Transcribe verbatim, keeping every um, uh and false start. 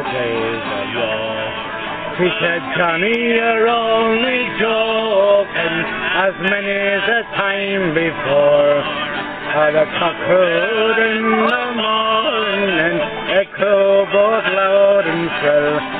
days of yore. He said, Johnny, you're only joking, as many's a time before. Uh, the cock crowed in the morning, it crew both loud and shrill.